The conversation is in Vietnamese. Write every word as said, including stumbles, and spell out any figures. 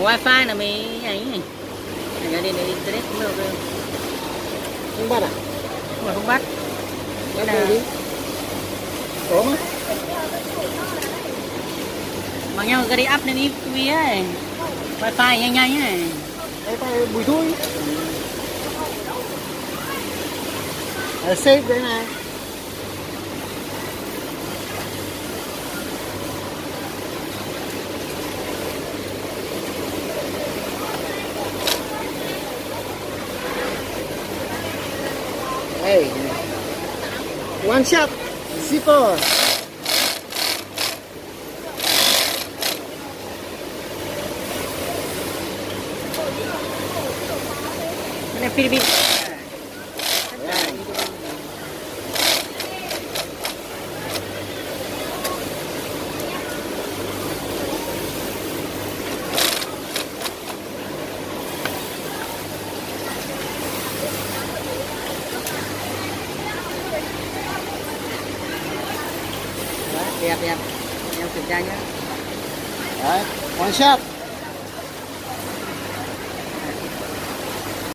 wifi là mới ấy này. Nhà điện internet cũng được. Không bắt à? Không phải không bắt. Bắt là đi. Có mà. Bằng nhau cái đi up lên i pê ấy. Wifi nhanh nhanh này. Wifi bùi thui. À, save cái này. Hey, one shot, zipper. Ini Philippines. Đẹp đẹp, em kiểm tra nhé. Đấy, one shot.